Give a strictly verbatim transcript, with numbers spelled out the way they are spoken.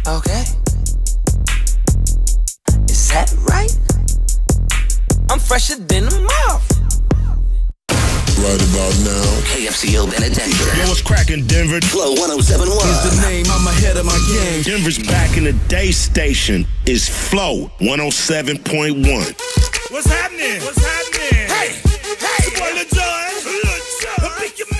Okay. Is that right? I'm fresher than a mouth. Right about now, K F C O Benedictor. Yo, what's cracking, Denver? Flow one oh seven point one. Is the name, I'm ahead of my game. Denver's back in the day station is Flow one oh seven point one. What's happening? What's happening? Hey, hey, boy, Lil Jon. Lil Jon. Pick your